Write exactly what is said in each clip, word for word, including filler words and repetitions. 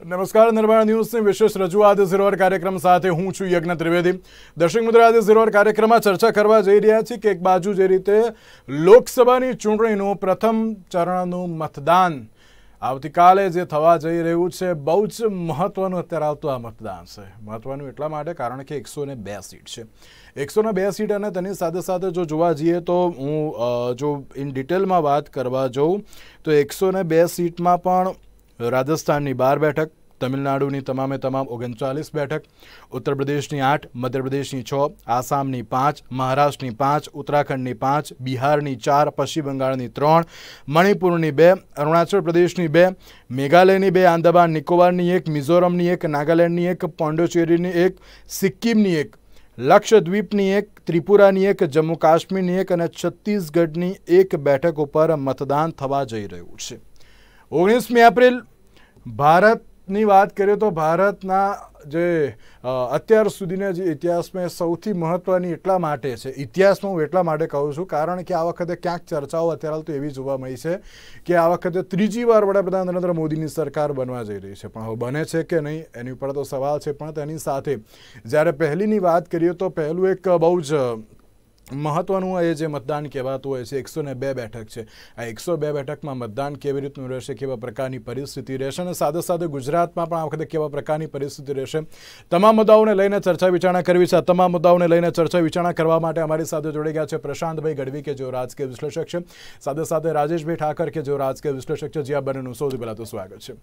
નમસ્કાર, નિર્માણ ન્યૂઝની વિશેષ રજૂઆત ઝીરો અવર કાર્યક્રમ સાથે હું છું યજ્ઞ ત્રિવેદી. દર્શક મિત્રો, આજે ઝીરો અવર કાર્યક્રમમાં ચર્ચા કરવા જઈ રહ્યા છીએ કે એક બાજુ જે રીતે લોકસભાની ચૂંટણીનું પ્રથમ ચરણનું મતદાન આવતીકાલે જે થવા જઈ રહ્યું છે, બહુ જ મહત્વનું અત્યારે આવતું આ મતદાન છે. મહત્વનું એટલા માટે કારણ કે એકસો ને બે સીટ છે. એકસો ને બે સીટ અને તેની સાથે સાથે જો જોવા જઈએ તો હું જો ઇન ડિટેલમાં વાત કરવા જાઉં તો એકસો ને બે સીટમાં પણ રાજસ્થાનની બાર બેઠક, તમિલનાડુની તમામે તમામ ઓગણચાલીસ બેઠક, ઉત્તર પ્રદેશની આઠ, મધ્યપ્રદેશની છ, આસામની પાંચ, મહારાષ્ટ્રની પાંચ, ઉત્તરાખંડની પાંચ, બિહારની ચાર, પશ્ચિમ બંગાળની ત્રણ, મણિપુરની બે, અરુણાચલ પ્રદેશની બે, મેઘાલયની બે, આંદામાન નિકોબારની એક, મિઝોરમની એક, નાગાલેન્ડની એક, પોંડિચેરીની એક, સિક્કિમની એક, લક્ષદ્વીપની એક, ત્રિપુરાની એક, જમ્મુ કાશ્મીરની એક અને છત્તીસગઢની એક બેઠક ઉપર મતદાન થવા જઈ રહ્યું છે. ઓગણીસમી એપ્રિલ ભારતની વાત કરીએ તો ભારતના જે અત્યાર સુધીના જે ઇતિહાસમાં સૌથી મહત્ત્વની એટલા માટે છે, ઇતિહાસમાં હું એટલા માટે કહું છું કારણ કે આ વખતે ક્યાંક ચર્ચાઓ અત્યારે તો એવી જોવા મળી છે કે આ વખતે ત્રીજી વાર વડાપ્રધાન નરેન્દ્ર મોદીની સરકાર બનવા જઈ રહી છે. પણ હવે બને છે કે નહીં એની ઉપર તો સવાલ છે. પણ તેની સાથે જ્યારે પહેલીની વાત કરીએ તો પહેલું એક બહુ જ મહત્વનું એ જે મતદાન કહેવાતું હોય છે, એકસો ને બે બેઠક છે. આ એકસો બે બેઠકમાં મતદાન કેવી રીતનું રહેશે, કેવા પ્રકારની પરિસ્થિતિ રહેશે અને સાથે સાથે ગુજરાતમાં પણ આ વખતે કેવા પ્રકારની પરિસ્થિતિ રહેશે, તમામ મુદ્દાઓને લઈને ચર્ચા વિચારણા કરવી છે. તમામ મુદ્દાઓને લઈને ચર્ચા વિચારણા કરવા માટે અમારી સાથે જોડી ગયા છે પ્રશાંતભાઈ ગઢવી કે જેઓ રાજકીય વિશ્લેષક છે, સાથે સાથે રાજેશભાઈ ઠાકર કે જેઓ રાજકીય વિશ્લેષક છે. જે આ બંનેનું સૌથી પહેલાં તો સ્વાગત છે.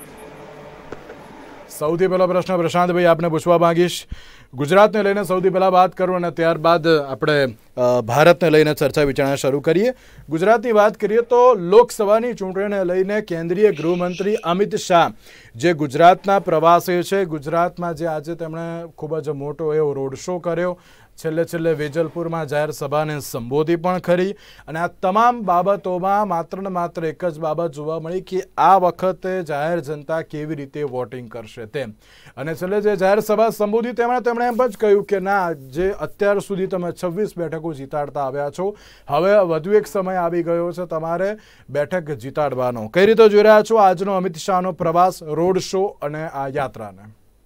સૌથી પહેલો પ્રશ્ન પ્રશાંતભાઈ આપને પૂછવા માંગીશ. ગુજરાતને લઈને સૌથી પહેલાં વાત કરું અને ત્યારબાદ આપણે ભારતને લઈને ચર્ચા વિચારણા શરૂ કરીએ. ગુજરાતની વાત કરીએ તો લોકસભાની ચૂંટણીને લઈને કેન્દ્રીય ગૃહમંત્રી અમિત શાહ જે ગુજરાતના પ્રવાસે છે, ગુજરાતમાં જે આજે તેમણે ખૂબ જ મોટો એવો રોડ શો કર્યો, છેલ્લે છેલ્લે વેજલપુરમાં જાહેર સભાને સંબોધી પણ ખરી અને આ તમામ બાબતોમાં માત્ર ને માત્ર એક જ બાબત જોવા મળી કે આ વખતે જાહેર જનતા કેવી રીતે વોટિંગ કરશે તેમ. અને છેલ્લે જે જાહેર સભા સંબોધી તેમણે તેમણે એમ જ કહ્યું કે ના, જે અત્યાર સુધી તમે છવ્વીસ બેઠકો જીતાડતા આવ્યા છો, હવે વધુ એક સમય આવી ગયો છે તમારે બેઠક જીતાડવાનો. કઈ રીતે જોઈ રહ્યા છો આજનો અમિત શાહનો પ્રવાસ, રોડ શો અને આ યાત્રાને?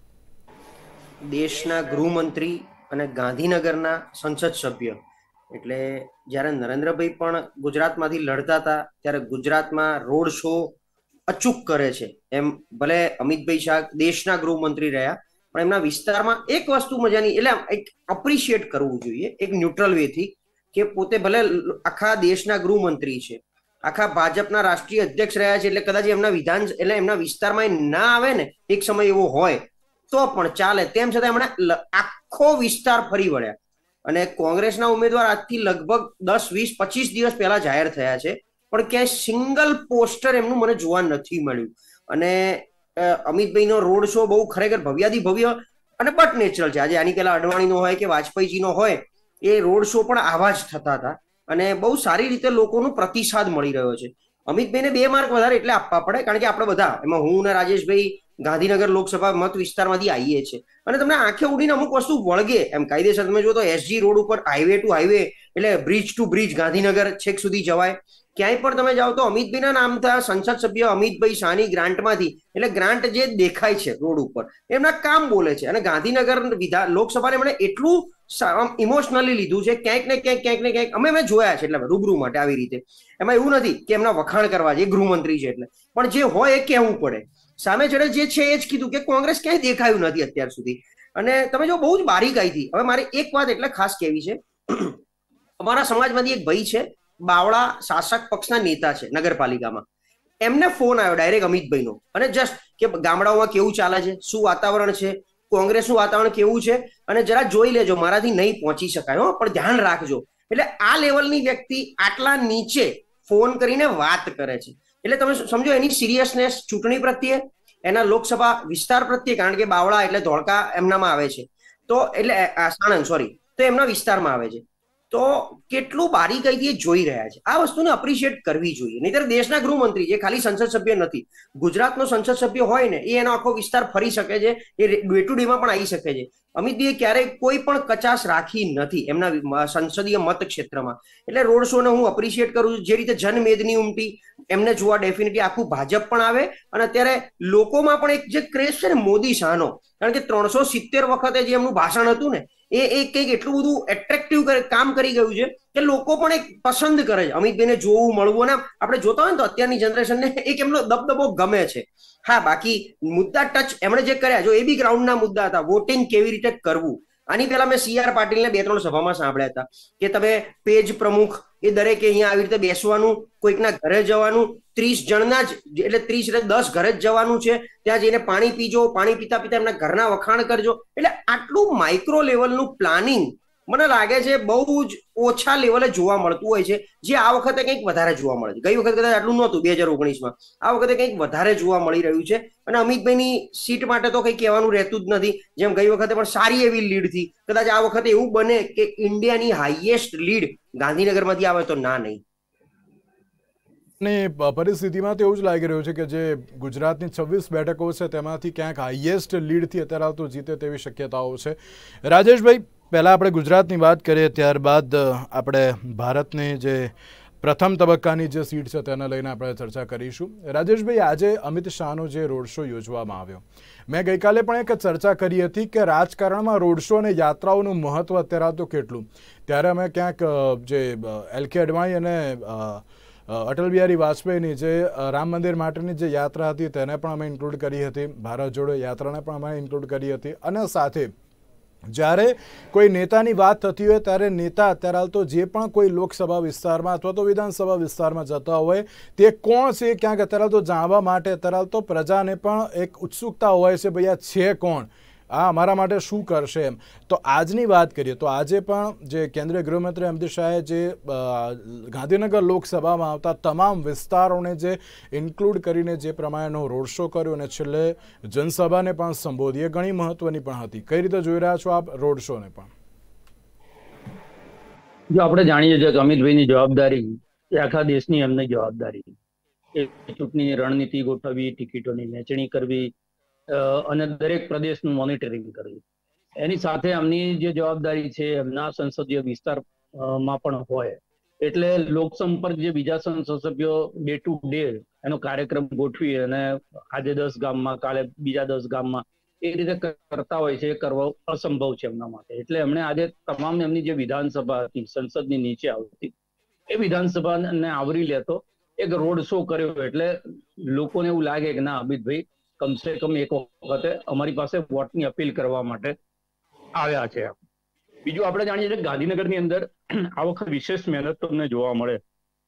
દેશના ગૃહમંત્રી અને ગાંધીનગરના સંસદ સભ્ય એટલે જ્યારે નરેન્દ્રભાઈ પણ ગુજરાતમાંથી લડતા હતા ત્યારે ગુજરાતમાં રોડ શો અચૂક કરે છે. એમ ભલે અમિતભાઈ શાહ દેશના ગૃહમંત્રી રહ્યા પણ એમના વિસ્તારમાં એક વસ્તુ મજાની, એટલે એક અપ્રિશિએટ કરવું જોઈએ એક ન્યુટ્રલ વેથી કે પોતે ભલે આખા દેશના ગૃહમંત્રી છે, આખા ભાજપના રાષ્ટ્રીય અધ્યક્ષ રહ્યા છે, એટલે કદાચ એમના વિધાન એટલે એમના વિસ્તારમાં ના આવે ને એક સમય એવો હોય તો પણ ચાલે, તેમ છતાં એમણે આખો વિસ્તાર ફરી વળ્યા. અને કોંગ્રેસના ઉમેદવાર આજથી લગભગ દસ વીસ પચીસ દિવસ પહેલા જાહેર થયા છે પણ ક્યાંય સિંગલ પોસ્ટર એમનું મને જોવા નથી મળ્યું. અને અમિતભાઈનો રોડ શો બહુ ખરેખર ભવ્યાથી ભવ્ય અને બટ નેચરલ છે. આજે આની પહેલા અડવાણીનો હોય કે વાજપેયીજીનો હોય એ રોડ શો પણ આવા જ થતા હતા અને બહુ સારી રીતે લોકોનો પ્રતિસાદ મળી રહ્યો છે. અમિતભાઈને બે માર્ક વધારે એટલે આપવા પડે કારણ કે આપણે બધા એમાં હું અને રાજેશભાઈ ગાંધીનગર લોકસભા મત વિસ્તારમાંથી આવીએ છીએ અને તમને આંખે ઉડીને અમુક વસ્તુ વળગે એમ કાયદેસર તમે જો તો એસજી રોડ ઉપર હાઈવે ટુ હાઈવે એટલે બ્રિજ ટુ બ્રિજ ગાંધીનગર છેક સુધી જવાય. ક્યાંય પણ તમે જાઓ તો અમિતભાઈના નામ થયા સંસદ સભ્ય અમિતભાઈ શાહની ગ્રાન્ટમાંથી, એટલે ગ્રાન્ટ જે દેખાય છે રોડ ઉપર એમના કામ બોલે છે. અને ગાંધીનગર વિધાન લોકસભાને એમણે એટલું ઇમોશનલી લીધું છે ક્યાંક ને ક્યાંક ક્યાંક ને ક્યાંક અમે મેં જોયા છે એટલે રૂબરૂ માટે આવી રીતે. એમાં એવું નથી કે એમના વખાણ કરવા છે, ગૃહમંત્રી છે એટલે, પણ જે હોય એ કહેવું પડે. સામે ચડે જે છે એ જ કીધું કે કોંગ્રેસ ક્યાંય દેખાયું નથી અત્યાર સુધી. અને તમે જો બહુ જ બારીકાઈથી, હવે મારે એક વાત એટલે ખાસ કહેવી છે, અમારા સમાજમાંથી એક ભાઈ છે, બાવળા શાસક પક્ષના નેતા છે નગરપાલિકામાં, એમને ફોન આવ્યો ડાયરેક્ટ અમિતભાઈનો અને જસ્ટ કે ગામડાઓમાં કેવું ચાલે છે, શું વાતાવરણ છે, કોંગ્રેસનું વાતાવરણ કેવું છે અને જરા જોઈ લેજો, મારાથી નહીં પહોંચી શકાય હો પણ ધ્યાન રાખજો. એટલે આ લેવલની વ્યક્તિ આટલા નીચે ફોન કરીને વાત કરે છે એટલે તમે સમજો એની સિરિયસનેસ ચૂંટણી પ્રત્યે, એના લોકસભા વિસ્તાર પ્રત્યે, કારણ કે બાવળા એટલે ધોળકા એમનામાં આવે છે તો એટલે સાણંદ સોરી તો એમના વિસ્તારમાં આવે છે તો કેટલું બારીકાઈથી જોઈ રહ્યા છે. આ વસ્તુને અપ્રિશિએટ કરવી જોઈએ. નહીંતર દેશના ગૃહમંત્રી જે ખાલી સંસદ સભ્ય નથી, ગુજરાતનો સંસદ સભ્ય હોય ને એ એનો આખો વિસ્તાર ફરી શકે છે, એ ડે ટુ ડેમાં પણ આવી શકે છે. અમિતભાઈએ ક્યારેય કોઈ પણ કચાશ રાખી નથી એમના સંસદીય મત ક્ષેત્રમાં. એટલે રોડ શોને હું અપ્રિશિએટ કરું છું. જે રીતે જનમેદની ઉમટી, એમને જોવા ડેફિનેટલી આખું ભાજપ પણ આવે અને અત્યારે લોકોમાં પણ એક જે ક્રેઝ છે ને મોદી શાહનો, કારણ કે ત્રણસો સિત્તેર વખતે જે એમનું ભાષણ હતું ને એ એક કંઈક એટલું બધું એટ્રેક્ટિવ કામ કરી ગયું છે કે લોકો પણ એક પસંદ કરે છે અમિતભાઈને જોવું મળવું. અને આપણે જોતા હોય ને તો અત્યારની જનરેશનને એક એમનો દબદબો ગમે છે. હા, બાકી મુદ્દા ટચ એમણે જે કર્યા જો એ બી ગ્રાઉન્ડના મુદ્દા હતા. વોટિંગ કેવી રીતે કરવું, આની પહેલા મેં સી આર પાટીલને બે ત્રણ સભામાં સાંભળ્યા હતા કે તમે પેજ પ્રમુખ એ દરેકે અહીંયા આવી રીતે બેસવાનું, કોઈકના ઘરે જવાનું, ત્રીસ જણના જ એટલે ત્રીસ એટલે દસ ઘરે જ જવાનું છે, ત્યાં જઈને પાણી પીજો, પાણી પીતા પીતા એમના ઘરના વખાણ કરજો. એટલે આટલું માઇક્રો લેવલનું પ્લાનિંગ મને લાગે છે બહુ જ ઓછા લેવલે જોવા મળતું હોય છે, જે આ વખતે કંઈક વધારે જોવા મળે છે. ગઈ વખત કદાચ આટલું નહોતું બે હજાર ઓગણીસમાં, આ વખતે કંઈક વધારે જોવા મળી રહ્યું છે. અને અમિતભાઈની સીટ માટે તો કંઈ કહેવાનું રહેતું જ નથી. જેમ ગઈ વખતે પણ સારી એવી લીડ થી, કદાચ આ વખતે એવું બને કે ઇન્ડિયાની હાઈએસ્ટ લીડ ગાંધીનગરમાંથી આવે તો ના નહીં. ની પરિસ્થિતિમાં તો એવું જ લાગી રહ્યું છે કે જે ગુજરાતની છવ્વીસ બેઠકો છે તેમાંથી ક્યાંક હાઈએસ્ટ લીડથી અત્યારે તો જીતે તેવી શક્યતાઓ છે. રાજેશભાઈ, પહેલાં આપણે ગુજરાતની વાત કરીએ, ત્યારબાદ આપણે ભારતની જે પ્રથમ તબક્કાની જે સીટ છે તેને લઈને આપણે ચર્ચા કરીશું. રાજેશભાઈ, આજે અમિત શાહનો જે રોડ શો યોજવામાં આવ્યો, મેં ગઈકાલે પણ એક ચર્ચા કરી હતી કે રાજકારણમાં રોડ શો અને યાત્રાઓનું મહત્ત્વ અત્યારે તો કેટલું. ત્યારે અમે ક્યાંક જે એલ કે અડવાણી અને અટલ બિહારી વાજપેયીની જે રામ મંદિર માટેની જે યાત્રા હતી તેને પણ અમે ઇન્ક્લુડ કરી હતી, ભારત જોડો યાત્રાને પણ અમે ઇન્ક્લુડ કરી હતી. અને સાથે જ્યારે કોઈ નેતાની વાત થતી હોય ત્યારે નેતા અત્યારે હાલ તો જે પણ કોઈ લોકસભા વિસ્તારમાં અથવા તો વિધાનસભા વિસ્તારમાં જતા હોય તે કોણ છે ક્યાંક અત્યારે તો જાણવા માટે અત્યારે હાલ તો પ્રજાને પણ એક ઉત્સુકતા હોય છે, ભાઈ આ છે કોણ, આ અમારા માટે શું કરશે એમ. તો આજની વાત કરીએ તો આજે પણ જે કેન્દ્રીય ગૃહમંત્રી અમિત શાહે જે ગાંધીનગર લોકસભામાં આવતા તમામ વિસ્તારોને જે ઇન્ક્લુડ કરીને જે પ્રમાણેનો રોડ શો કર્યો અને છેલ્લે જનસભાને પણ સંબોધી, એ ઘણી મહત્વની પણ હતી. કઈ રીતે જોઈ રહ્યા છો આપ રોડ શોને પણ? જો આપણે જાણીએ છીએ કે અમિતભાઈની જવાબદારી એ આખા દેશની એમની જવાબદારી, એ ચૂંટણીની રણનીતિ ગોઠવવી, ટિકિટોની વહેંચણી કરવી અને દરેક પ્રદેશનું મોનિટરિંગ કરવું. એની સાથે એમની જે જવાબદારી છે એમના સંસદીય વિસ્તારમાં પણ હોય. એટલે લોકસંપર્ક જે બીજા સંસદ સભ્યો ડે ટુ ડે એનો કાર્યક્રમ ગોઠવી અને આજે દસ ગામમાં કાલે બીજા દસ ગામમાં એ રીતે કરતા હોય છે, એ કરવો અસંભવ છે એમના માટે. એટલે એમણે આજે તમામ એમની જે વિધાનસભા હતી સંસદની નીચે આવતી એ વિધાનસભાને આવરી લેતો એક રોડ શો કર્યો. એટલે લોકોને એવું લાગે કે ના, અમિતભાઈ કમસે કમ એક વખતે અમારી પાસે વોટની અપીલ કરવા માટે આવ્યા છે. બીજું આપણે જાણીએ છીએ ગાંધીનગરની અંદર આ વખત વિશેષ મહેનત તમને જોવા મળે,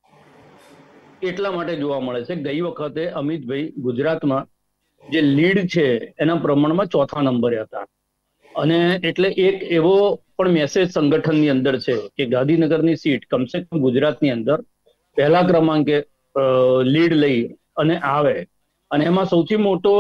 એટલા માટે જોવા મળે છે ગઈ વખતે અમિતભાઈ ગુજરાતમાં જે લીડ છે એના પ્રમાણમાં ચોથા નંબરે હતા. અને એટલે એક એવો પણ મેસેજ સંગઠનની અંદર છે કે ગાંધીનગરની સીટ કમસે કમ ગુજરાતની અંદર પહેલા ક્રમાંકે લીડ લઈ અને આવે. અને એમાં સૌથી મોટો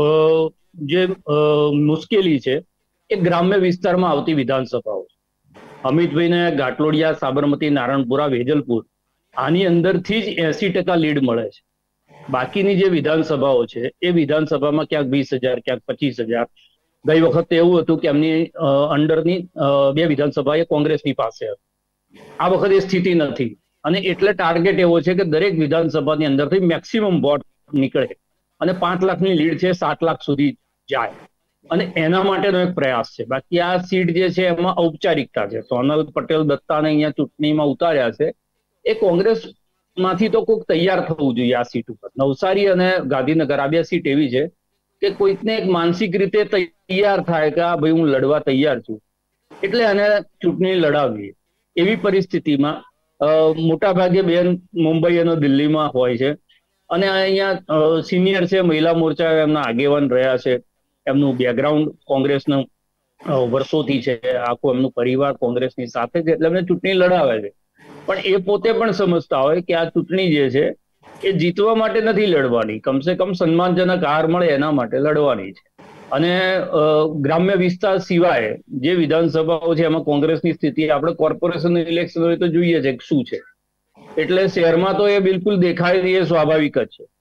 જે મુશ્કેલી છે એ ગ્રામ્ય વિસ્તારમાં આવતી વિધાનસભાઓ. અમિતભાઈને ઘાટલોડિયા, સાબરમતી, નારણપુરા, વેજલપુર આની અંદરથી જ એસી ટકા લીડ મળે છે. બાકીની જે વિધાનસભાઓ છે એ વિધાનસભામાં ક્યાંક વીસ હજાર ક્યાંક પચીસ હજાર. ગઈ વખતે એવું હતું કે એમની અંડરની બે વિધાનસભા એ કોંગ્રેસની પાસે હતી. આ વખતે એ સ્થિતિ નથી અને એટલે ટાર્ગેટ એવો છે કે દરેક વિધાનસભાની અંદરથી મેક્સિમમ વોટ નીકળે અને પાંચ લાખની લીડ છે સાત લાખ સુધી જાય. અને એના માટેનો એક પ્રયાસ છે. બાકી આ સીટ જે છે એમાં ઔપચારિકતા છે. સોનલ પટેલ દત્તાને અહીંયા ચૂંટણીમાં ઉતાર્યા છે, એ કોંગ્રેસ માંથી તો કોઈક તૈયાર થવું જોઈએ આ સીટ ઉપર. નવસારી અને ગાંધીનગર આ બે સીટ એવી છે કે કોઈકને એક માનસિક રીતે તૈયાર થાય કે આ ભાઈ હું લડવા તૈયાર છું એટલે એને ચૂંટણી લડાવવી. એવી પરિસ્થિતિમાં મોટા ભાગે બેન મુંબઈ અને દિલ્હીમાં હોય છે અને અહીંયા સિનિયર છે, મહિલા મોરચા એમના આગેવાન રહ્યા છે, એમનું બેકગ્રાઉન્ડ કોંગ્રેસનું વર્ષોથી છે, આખું એમનું પરિવાર કોંગ્રેસની સાથે છે, એટલે એમને ચૂંટણી લડાવે છે. પણ એ પોતે પણ સમજતા હોય કે આ ચૂંટણી જે છે એ જીતવા માટે નથી લડવાની, કમસે કમ સન્માનજનક હાર મળે એના માટે લડવાની છે. અને ગ્રામ્ય વિસ્તાર સિવાય જે વિધાનસભાઓ છે એમાં કોંગ્રેસની સ્થિતિ આપણે કોર્પોરેશન ઇલેક્શન હોય તો જોઈએ છે શું છે. એટલે શહેરમાં તો એ બિલકુલ દેખાય એ સ્વાભાવિક જ છે.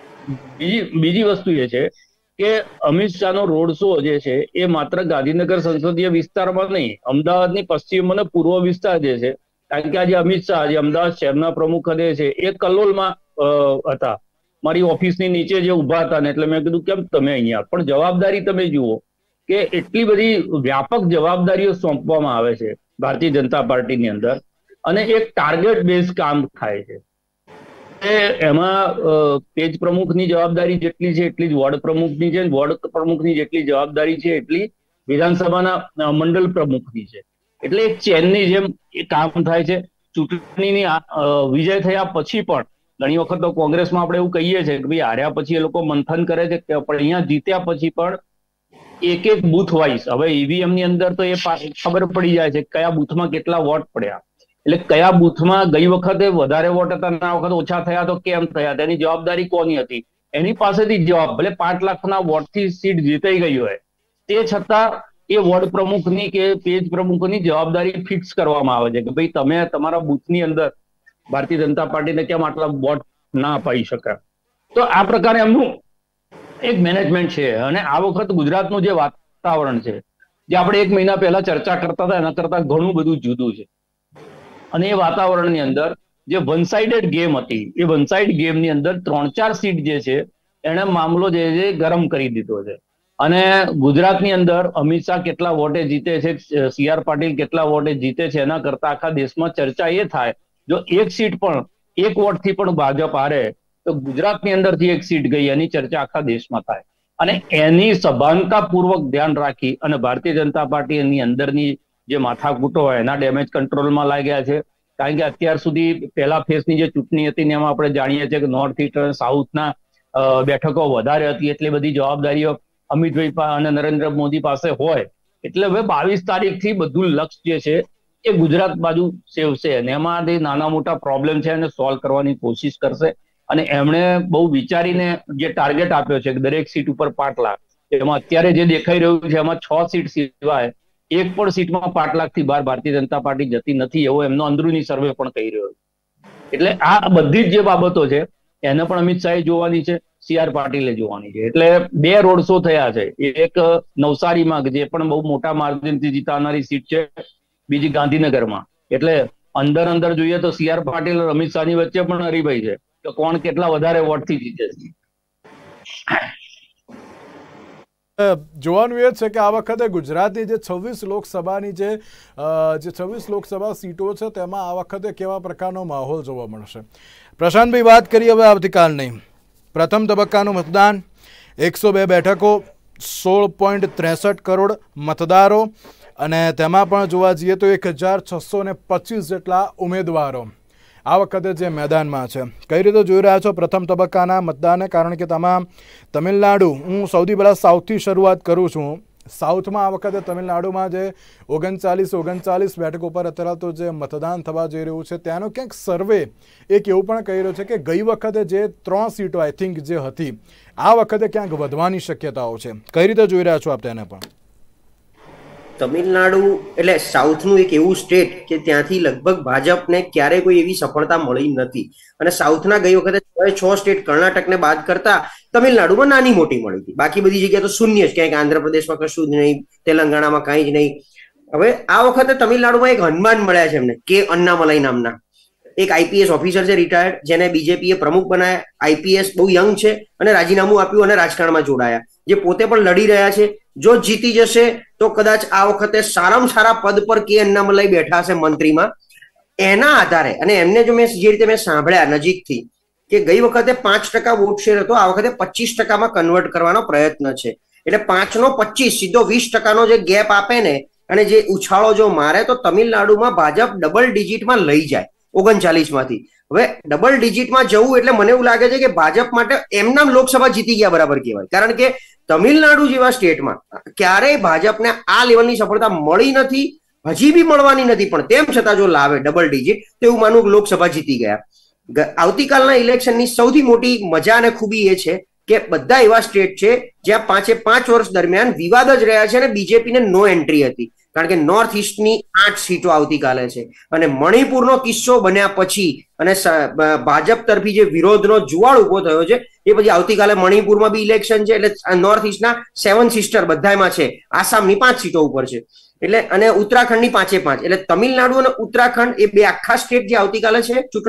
બીજી બીજી વસ્તુ એ છે કે અમિત શાહનો રોડ શો જે છે એ માત્ર ગાંધીનગર સંસદીય વિસ્તારમાં નહીં, અમદાવાદની પશ્ચિમ અને પૂર્વ વિસ્તાર જે છે, કારણ કે આજે અમિત શાહ જે અમદાવાદ શહેરના પ્રમુખ પદે છે એ કલોલમાં હતા, મારી ઓફિસની નીચે જે ઉભા હતા ને, એટલે મેં કીધું કેમ તમે અહીંયા, પણ જવાબદારી તમે જુઓ કે એટલી બધી વ્યાપક જવાબદારીઓ સોંપવામાં આવે છે ભારતીય જનતા પાર્ટીની અંદર, અને એક ટાર્ગેટ બેઝ કામ થાય છે. એમાં પેજ પ્રમુખની જવાબદારી જેટલી છે એટલી જ વોર્ડ પ્રમુખની છે, વોર્ડ પ્રમુખની જેટલી જવાબદારી છે એટલી વિધાનસભાના મંડળ પ્રમુખની છે. એટલે એક ચેનની જેમ એ કામ થાય છે. ચૂંટણીની વિજય થયા પછી પણ ઘણી વખત તો કોંગ્રેસમાં આપણે એવું કહીએ છીએ કે ભાઈ હાર્યા પછી એ લોકો મંથન કરે છે, પણ અહીંયા જીત્યા પછી પણ એક એક બુથ વાઇઝ, હવે ઈવીએમ ની અંદર તો એ ખબર પડી જાય છે કયા બુથમાં કેટલા વોટ પડ્યા, એટલે કયા બુથમાં ગઈ વખતે વધારે વોટ હતા અને આ વખતે ઓછા થયા તો કેમ થયા, તેની જવાબદારી કોની હતી, એની પાસેથી જવાબ. ભલે પાંચ લાખના વોટથી સીટ જીતાઈ ગઈ હોય, તે છતાં એ વોર્ડ પ્રમુખની કે પેજ પ્રમુખની જવાબદારી ફિક્સ કરવામાં આવે છે કે ભાઈ તમે તમારા બુથની અંદર ભારતીય જનતા પાર્ટીને કેમ આટલા વોટ ના અપાઈ શકે. તો આ પ્રકારે એમનું એક મેનેજમેન્ટ છે. અને આ વખત ગુજરાતનું જે વાતાવરણ છે, જે આપણે એક મહિના પહેલા ચર્ચા કરતા હતા એના કરતા ઘણું બધું જુદું છે. અને એ વાતાવરણની અંદર જે વન સાઇડેડ ગેમ હતી, એ વન સાઇડ ગેમની અંદર ત્રણ ચાર સીટ જે છે એને મામલો જે છે ગરમ કરી દીધો છે. અને ગુજરાતની અંદર અમિત શાહ કેટલા વોટે જીતે છે, સી આર પાટીલ કેટલા વોટે જીતે છે, એના કરતા આખા દેશમાં ચર્ચા એ થાય જો એક સીટ પણ એક વોટથી પણ ભાજપ હારે તો ગુજરાતની અંદરથી એક સીટ ગઈ, એની ચર્ચા આખા દેશમાં થાય. અને એની સભાનતા પૂર્વક ધ્યાન રાખી અને ભારતીય જનતા પાર્ટી એની અંદરની જે માથાકૂટો હોય એના ડેમેજ કંટ્રોલમાં લાગ્યા છે. કારણ કે અત્યાર સુધી પહેલા ફેઝની જે ચૂંટણી હતી ને એમાં આપણે જાણીએ છીએ કે નોર્થ ઇસ્ટ અને સાઉથના બેઠકો વધારે હતી, એટલી બધી જવાબદારીઓ અમિતભાઈ અને નરેન્દ્ર મોદી પાસે હોય, એટલે હવે બાવીસ તારીખથી બધું લક્ષ જે છે એ ગુજરાત બાજુ સેવશે અને એમાં નાના મોટા પ્રોબ્લેમ છે એને સોલ્વ કરવાની કોશિશ કરશે. અને એમણે બહુ વિચારીને જે ટાર્ગેટ આપ્યો છે કે દરેક સીટ ઉપર પાંચ લાખ, એમાં અત્યારે જે દેખાઈ રહ્યું છે એમાં છ સીટ સિવાય એક પણ સીટમાં પાંચ લાખ થી બહાર ભારતીય જનતા પાર્ટી જતી નથી, એવો એમનો અંદરૂની સર્વે પણ કહી રહ્યો છે. એટલે આ બધી જ જે બાબતો છે એને પણ અમિત શાહે જોવાની છે, સી આર પાટીલે જોવાની છે. એટલે બે રોડ શો થયા છે, એક નવસારીમાં જે પણ બહુ મોટા માર્જિનથી જીતાનારી સીટ છે, બીજી ગાંધીનગરમાં. એટલે અંદર અંદર જોઈએ તો સી આર પાટીલ અને અમિત શાહની વચ્ચે પણ હરીફાઈ છે તો કોણ કેટલા વધારે વોટથી જીતે છે. જોવાનું એ છે કે આ વખતે ગુજરાતની જે છવ્વીસ લોકસભાની જે જે છવ્વીસ લોકસભા સીટો છે તેમાં આ વખતે કેવા પ્રકારનો માહોલ જોવા મળશે. પ્રશાંતભાઈ, વાત કરીએ હવે આવતીકાલની. પ્રથમ તબક્કાનું મતદાન, એકસો બે બેઠકો, સોળ પોઈન્ટ ત્રેસઠ કરોડ મતદારો, અને તેમાં પણ જોવા જઈએ તો એક હજાર છસો ને પચીસ જેટલા ઉમેદવારો આ વખતે જે મેદાનમાં છે. કઈ રીતે જોઈ રહ્યા છો પ્રથમ તબક્કાના મતદાનને? કારણ કે તમામ તમિલનાડુ, હું સૌથી પહેલાં સાઉથથી શરૂઆત કરું છું. સાઉથમાં આ વખતે તમિલનાડુમાં જે ઓગણચાલીસ ઓગણચાલીસ બેઠકો પર અત્યારે તો જે મતદાન થવા જઈ રહ્યું છે ત્યાંનો ક્યાંક સર્વે એક એવું પણ કહી રહ્યો છે કે ગઈ વખતે જે ત્રણ સીટો આઈ થિંક જે હતી આ વખતે ક્યાંક વધવાની શક્યતાઓ છે. કઈ રીતે જોઈ રહ્યા છો આપ તેને? પણ તમિલનાડુ એટલે સાઉથનું એક એવું સ્ટેટ કે ત્યાંથી લગભગ ભાજપને ક્યારેય કોઈ એવી સફળતા મળી નથી. અને સાઉથના ગઈ વખતે છ સ્ટેટ કર્ણાટકને બાદ કરતા તમિલનાડુમાં નાની મોટી મળી હતી, બાકી બધી જગ્યાએ તો શૂન્ય જ, ક્યાંક આંધ્રપ્રદેશમાં કશું જ નહીં, તેલંગાણામાં કાંઈ જ નહીં. હવે આ વખતે તમિલનાડુમાં એક હનુમાન મળ્યા છે એમને, કે અન્નામલાઈ નામના એક આઈપીએસ ઓફિસર છે રિટાયર્ડ, જેને બીજેપીએ પ્રમુખ બનાયા. આઈપીએસ બહુ યંગ છે અને રાજીનામું આપ્યું અને રાજકારણમાં જોડાયા, જે પોતે પણ લડી રહ્યા છે. જો જીતી જશે તો કદાચ આ વખતે સારામાં સારા પદ પર કે અન્નામલાઈ બેઠા છે મંત્રીમાં. એના આધારે અને એમને જો મેં જે રીતે મેં સાંભળ્યા નજીકથી કે ગઈ વખતે પાંચ ટકા વોટ શેર હતો, આ વખતે પચીસ ટકામાં કન્વર્ટ કરવાનો પ્રયત્ન છે. એટલે પાંચ નો પચીસ સીધો વીસ ટકાનો જે ગેપ આપે ને અને જે ઉછાળો જો મારે તો તમિલનાડુમાં ભાજપ ડબલ ડિજિટમાં લઈ જાય ઓગણચાલીસ માંથી. હવે ડબલ ડિજિટમાં જવું એટલે મને એવું લાગે છે કે ભાજપ માટે એમના લોકસભા જીતી ગયા બરાબર કહેવાય. કારણ કે તમિલનાડુ જેવા સ્ટેટમાં ક્યારેય ભાજપને આ લેવલની સફળતા મળી નથી, હજી બી મળવાની નથી, પણ તેમ છતાં જો લાવે ડબલ ડિજિટ તો એવું માનું લોકસભા જીતી ગયા. આવતીકાલના ઇલેક્શનની સૌથી મોટી મજા અને ખૂબી એ છે કે બધા એવા સ્ટેટ છે જ્યાં પાંચે પાંચ વર્ષ દરમિયાન વિવાદ જ રહ્યા છે અને બીજેપીને નો એન્ટ્રી હતી. કારણ કે નોર્થ ઇસ્ટની આઠ સીટો આવતીકાલે છે અને મણિપુરનો કિસ્સો બન્યા પછી અને ભાજપ તરફી જે વિરોધનો જુવાળ ઉભો થયો છે એ પછી આવતીકાલે મણિપુરમાં બી ઇલેક્શન છે. એટલે નોર્થ ઇસ્ટના સેવન સિસ્ટર બધામાં છે, આસામની પાંચ સીટો ઉપર છે, એટલે અને ઉત્તરાખંડની પાંચે પાંચ. એટલે તમિલનાડુ અને ઉત્તરાખંડ એ બે આખા સ્ટેટ જે આવતીકાલે છે ચૂંટણી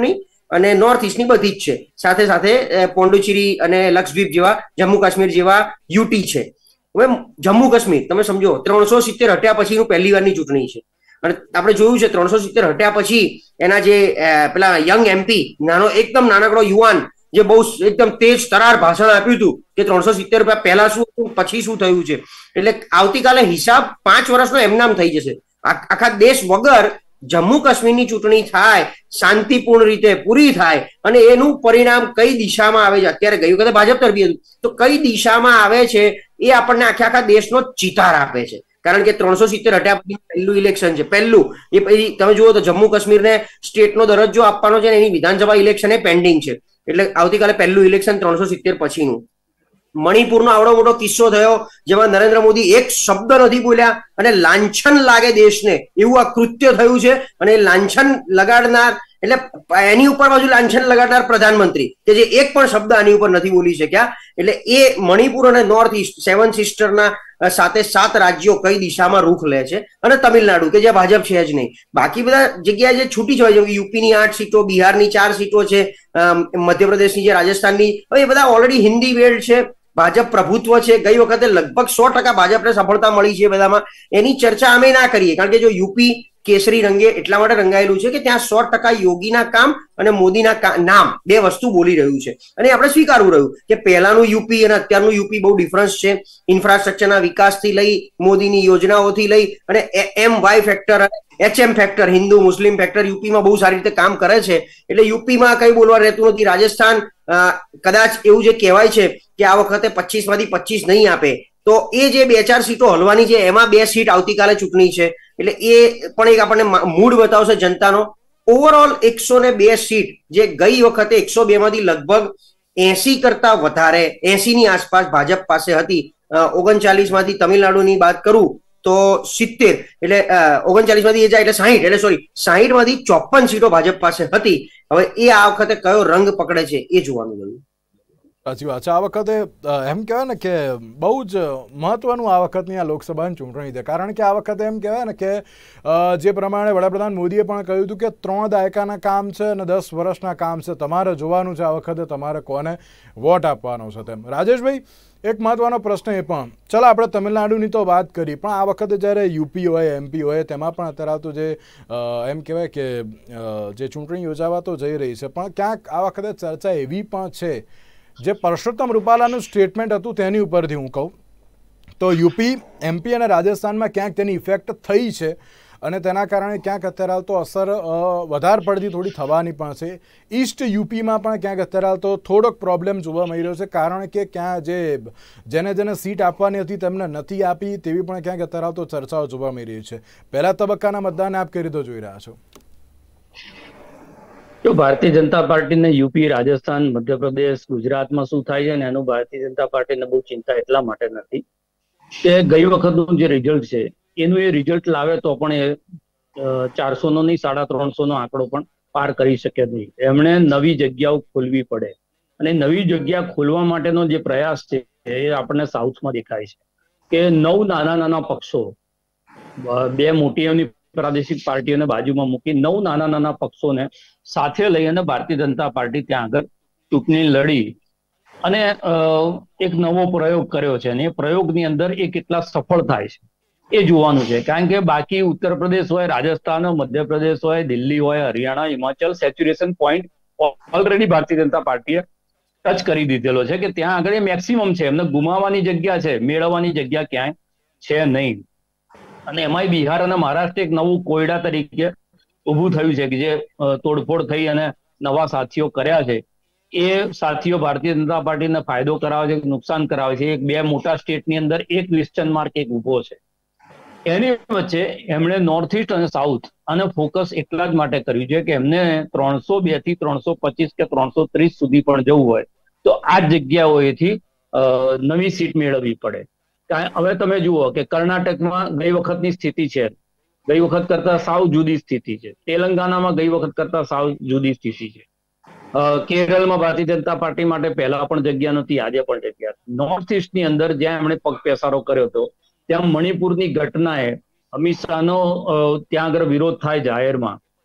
અને નોર્થ ઇસ્ટની બધી જ છે, સાથે સાથે પોંડુચેરી અને લક્ષદ્વીપ જેવા, જમ્મુ કાશ્મીર જેવા યુટી છે. હવે જમ્મુ કાશ્મીર તમે સમજો ત્રણસો સિત્તેર હટ્યા પછીનું પહેલી વારની ચૂંટણી છે અને આપણે જોયું છે ત્રણસો સિત્તેર હટ્યા પછી એના જે પેલા યંગ એમપી નાનો એકદમ નાનકડો યુવાન જે બહુ એકદમ તેજ તરાર ભાષણ આપ્યું હતું કે ત્રણસો સિત્તેર પહેલા શું પછી શું થયું છે, એટલે આવતીકાલે હિસાબ પાંચ વર્ષનો એમનામ થઈ જશે. આખા દેશ વગર જમ્મુ કાશ્મીરની ચૂંટણી થાય, શાંતિપૂર્ણ રીતે પૂરી થાય અને એનું પરિણામ કઈ દિશામાં આવે છે, અત્યારે ગઈ વખતે ભાજપ તરફી હતું તો કઈ દિશામાં આવે છે એ આપણને આખા આખા દેશનો ચિતાર આપે છે. કારણ કે ત્રણસો સિત્તેર હટ્યા પછી પહેલું ઇલેક્શન છે, પહેલું એ પછી તમે જુઓ તો જમ્મુ કાશ્મીરને સ્ટેટનો દરજ્જો આપવાનો છે, એની વિધાનસભા ઇલેક્શન એ પેન્ડિંગ છે, એટલે આવતીકાલે પહેલું ઇલેક્શન ત્રણસો સિત્તેર પછીનું. મણિપુરનો આવડો મોટો કિસ્સો થયો જેમાં નરેન્દ્ર મોદી એક શબ્દ નથી બોલ્યા અને લાંછન લાગે દેશને એવું આ કૃત્ય થયું છે. અને લાંછન લગાડનાર એટલે એની ઉપર બાજુ લાંછન લગાડનાર પ્રધાનમંત્રી કે જે એક પણ શબ્દ આની ઉપર નથી બોલી શક્યા, એટલે એ મણિપુર અને નોર્થ ઇસ્ટ સેવન સિસ્ટરના સાથે સાત રાજ્યો કઈ દિશામાં રૂખ લે છે, અને તમિલનાડુ કે જ્યાં ભાજપ છે જ નહીં, બાકી બધા જગ્યાએ જે છૂટી જ હોય જેમ કે યુપીની આઠ સીટો, બિહારની ચાર સીટો છે, મધ્યપ્રદેશની છે, રાજસ્થાનની, હવે એ બધા ઓલરેડી હિન્દી બેલ્ટ છે, ભાજપ પ્રભુત્વ છે, ગઈ વખતે લગભગ સો ટકા ભાજપને સફળતા મળી છે બધામાં, એની ચર્ચા અમે ના કરીએ કારણ કે જો યુપી કેસરી રંગે એટલા માટે રંગાયેલું છે કે ત્યાં સો ટકા યોગીના કામ અને મોદીના નામ બે વસ્તુ બોલી રહ્યું છે અને આપણે સ્વીકારવું રહ્યું કે પહેલાનું યુપી અને અત્યારનું યુપી બહુ ડિફરન્સ છે. ઇન્ફ્રાસ્ટ્રક્ચરના વિકાસથી લઈ, મોદીની યોજનાઓથી લઈ અને M Y factor, HM factor, હિન્દુ મુસ્લિમ ફેક્ટર યુપીમાં બહુ સારી રીતે કામ કરે છે, એટલે યુપીમાં કઈ બોલવા રહેતું નથી. રાજસ્થાન કદાચ એવું જે કહેવાય છે કે આ વખતે પચીસ માંથી પચીસ નહીં આપે તો એ જે બે ચાર સીટો હલવાની છે એમાં બે સીટ આવતીકાલે ચૂંટણી છે, એટલે એ પણ એક આપણને મૂડ બતાવશે જનતાનો. ઓવરઓલ એકસો ને બે સીટ જે ગઈ વખતે એકસો બે માંથી લગભગ એસી કરતા વધારે એસી ની આસપાસ ભાજપ પાસે હતી, ઓગણચાલીસ માંથી તમિલનાડુની વાત કરું તો સિત્તેર એટલે ઓગણચાલીસ માંથી એ જાય એટલે સાહીઠ એટલે સોરી સાહીઠ માંથી ચોપન સીટો ભાજપ પાસે હતી. હવે એ આ વખતે કયો રંગ પકડે છે એ જોવાનું રહ્યું. સાચી વાત છે. આ વખતે એમ કહેવાય ને કે બહુ જ મહત્વનું આ વખતની આ લોકસભાની ચૂંટણી છે, કારણ કે આ વખતે એમ કહેવાય ને કે જે પ્રમાણે વડાપ્રધાન મોદીએ પણ કહ્યું હતું કે ત્રણ દાયકાના કામ છે અને દસ વર્ષના કામ છે, તમારે જોવાનું છે આ વખતે તમારે કોને વોટ આપવાનો છે તેમ. રાજેશભાઈ, એક મહત્વનો પ્રશ્ન એ પણ, ચાલો આપણે તમિલનાડુની તો વાત કરી, પણ આ વખતે જ્યારે યુપી હોય, એમપી હોય, તેમાં પણ અત્યારે આવતું જે એમ કહેવાય કે જે ચૂંટણી યોજાવા તો જઈ રહી છે, પણ ક્યાંક આ વખતે ચર્ચા એવી પણ છે જે પરસોત્તમ રૂપાલાનું સ્ટેટમેન્ટ હતું તેની ઉપરથી હું કહું તો યુપી, એમપી અને રાજસ્થાનમાં ક્યાંક તેની ઇફેક્ટ થઈ છે અને તેના કારણે ક્યાંક અત્યારે હાલ તો અસર વધારે પડતી થોડી થવાની પણ છે. ઈસ્ટ યુપીમાં પણ ક્યાંક અત્યારે હાલ તો થોડોક પ્રોબ્લેમ જોવા મળી રહ્યો છે, કારણ કે ક્યાં જે જેને જેને સીટ આપવાની હતી તેમને નથી આપી તેવી પણ ક્યાંક અત્યારે હાલ તો ચર્ચાઓ જોવા મળી રહી છે. પહેલા તબક્કાના મતદાન આપ કઈ રીતે જોઈ રહ્યા છો? જો ભારતીય જનતા પાર્ટીને યુપી, રાજસ્થાન, મધ્યપ્રદેશ, ગુજરાતમાં શું થાય છે ને એનું ભારતીય જનતા પાર્ટીને બહુ ચિંતા એટલા માટે નથી કે ગઈ વખતનું જે રિઝલ્ટ છે એનું એ રિઝલ્ટ લાવે તો પણ એ ચારસો નો નહીં સાડા ત્રણસો નો આંકડો પણ પાર કરી શકે નહીં. એમણે નવી જગ્યાઓ ખોલવી પડે અને નવી જગ્યા ખોલવા માટેનો જે પ્રયાસ છે એ આપણને સાઉથમાં દેખાય છે કે નવ નાના નાના પક્ષો, બે મોટી પ્રાદેશિક પાર્ટીઓને બાજુમાં મૂકી નવ નાના નાના પક્ષોને સાથે લઈ અને ભારતીય જનતા પાર્ટી ત્યાં આગળ ચૂંટણી લડી અને એક નવો પ્રયોગ કર્યો છે અને એ પ્રયોગની અંદર એ કેટલા સફળ થાય છે એ જોવાનું છે. કારણ કે બાકી ઉત્તર પ્રદેશ હોય, રાજસ્થાન, મધ્યપ્રદેશ હોય, દિલ્હી હોય, Haryana, Himachal saturation point already Bharatiya Janata પાર્ટીએ ટચ કરી દીધેલો છે કે ત્યાં આગળ એ મેક્સિમમ છે, એમને ગુમાવવાની જગ્યા છે, મેળવવાની જગ્યા ક્યાંય છે નહીં. અને એમાંય બિહાર અને મહારાષ્ટ્ર એક નવું કોયડા તરીકે ઊભું થયું છે કે જે તોડફોડ થઈ અને નવા સાથીઓ કર્યા છે એ સાથીઓ ભારતીય જનતા પાર્ટીને ફાયદો કરાવે છે, નુકસાન કરાવે છે. એક બે મોટા સ્ટેટની અંદર એક ક્વેશ્ચન માર્ક એક ઊભો છે. એની વચ્ચે એમણે નોર્થ ઇસ્ટ અને સાઉથ અને ફોકસ એટલા જ માટે કર્યું છે કે એમને ત્રણસો બે થી ત્રણસો પચીસ કે ત્રણસો ત્રીસ સુધી પણ જવું હોય તો આ જગ્યાઓએથી નવી સીટ મેળવવી પડે. હવે તમે જુઓ કે કર્ણાટકમાં ગઈ વખતની સ્થિતિ છે, ગઈ વખત કરતા સાવ જુદી સ્થિતિ છે. તેલંગાનામાં ગઈ વખત કરતા સાવ જુદી સ્થિતિ છે. કેરળમાં ભારતીય જનતા પાર્ટી માટે પહેલા પણ જગ્યા નથી, આજે પણ જગ્યા. નોર્થ ઇસ્ટની અંદર જ્યાં એમણે પગ પેસારો કર્યો હતો ત્યાં મણિપુરની ઘટનાએ અમિત શાહનો ત્યાં આગળ વિરોધ થાય જાહેરમાં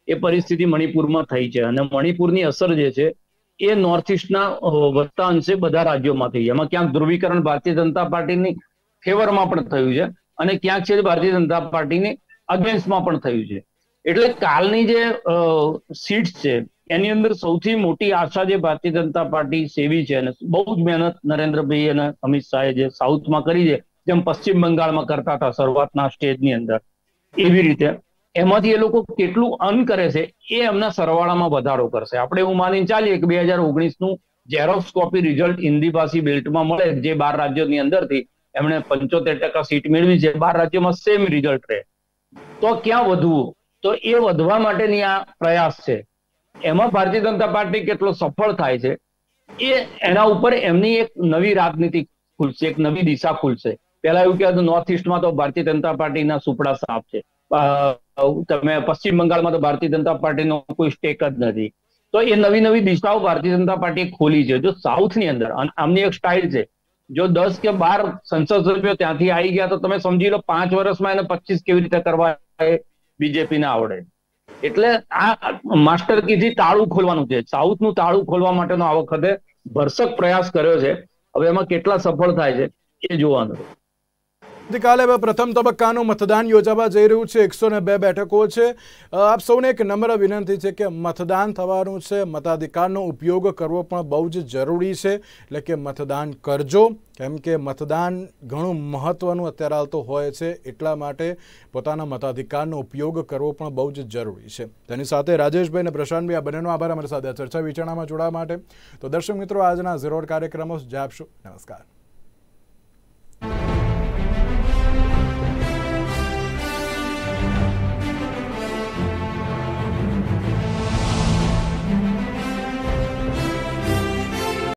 એ પરિસ્થિતિ મણિપુરમાં થઈ છે. અને મણિપુરની અસર જે છે એ નોર્થ ઇસ્ટના વધતા અંશે બધા રાજ્યોમાં થઈ છે. એમાં ક્યાંક ધ્રુવીકરણ ભારતીય જનતા પાર્ટીની ફેવરમાં પણ થયું છે અને ક્યાંક છે ભારતીય જનતા પાર્ટીની અગેન્સ્ટમાં પણ થયું છે. એટલે કાલની જે સીટ્સ છે એની અંદર સૌથી મોટી આશા જે ભારતીય જનતા પાર્ટી સેવી છે અને બહુ જ મહેનત નરેન્દ્રભાઈ અને અમિત શાહે જે સાઉથમાં કરી છે, જેમ પશ્ચિમ બંગાળમાં કરતા હતા શરૂઆતના સ્ટેજની અંદર, એવી રીતે એમાંથી એ લોકો કેટલું અર્ન કરે છે એ એમના સરવાળામાં વધારો કરશે. આપણે એવું માનીને ચાલીએ કે બે હજાર ઓગણીસ નું ઝેરોક્સ કોપી રિઝલ્ટ હિન્દી ભાષી બેલ્ટમાં મળે, જે બાર રાજ્યોની અંદરથી એમણે પંચોતેર ટકા સીટ મેળવી છે, બાર રાજ્યોમાં સેમ રિઝલ્ટ રહે, તો ક્યાં વધવું? તો એ વધવા માટેની આ પ્રયાસ છે. એમાં ભારતીય જનતા પાર્ટી કેટલો સફળ થાય છે એ એના ઉપર એમની એક નવી રાજનીતિ ખુલશે, એક નવી દિશા ખુલશે. પેલા એવું કહેવાતું નોર્થ ઇસ્ટમાં તો ભારતીય જનતા પાર્ટીના સુપડા સાફ છે, તમે પશ્ચિમ બંગાળમાં તો ભારતીય જનતા પાર્ટીનો કોઈ સ્ટેક જ નથી. તો એ નવી નવી દિશાઓ ભારતીય જનતા પાર્ટીએ ખોલી છે. જો સાઉથની અંદર આમની એક સ્ટાઇલ છે, જો દસ કે બાર સંસદ સભ્યો ત્યાંથી આવી ગયા તો તમે સમજી લો પાંચ વર્ષમાં એને પચીસ કેવી રીતે કરવા બીજેપીને આવડે. એટલે આ માસ્ટર કીથી તાળું ખોલવાનું છે. સાઉથનું તાળું ખોલવા માટેનો આ વખતે ભરસક પ્રયાસ કર્યો છે. હવે એમાં કેટલા સફળ થાય છે એ જોવાનું. આવતીકાલે હવે પ્રથમ તબક્કાનું મતદાન યોજાવા જઈ રહ્યું છે. એકસો ને બે બેઠકો છે. આપ સૌને એક નમ્ર વિનંતી છે કે મતદાન થવાનું છે, મતાધિકારનો ઉપયોગ કરવો પણ બહુ જ જરૂરી છે. એટલે કે મતદાન કરજો, કેમ કે મતદાન ઘણું મહત્વનું અત્યારે હાલ તો હોય છે, એટલા માટે પોતાના મતાધિકારનો ઉપયોગ કરવો પણ બહુ જ જરૂરી છે. તેની સાથે રાજેશભાઈ અને પ્રશાંતભાઈ આ બંનેનો આભાર અમારી સાથે ચર્ચા વિચારણામાં જોડાવા માટે. તો દર્શક મિત્રો, આજના ઝીરો કાર્યક્રમો જ આપશો. નમસ્કાર.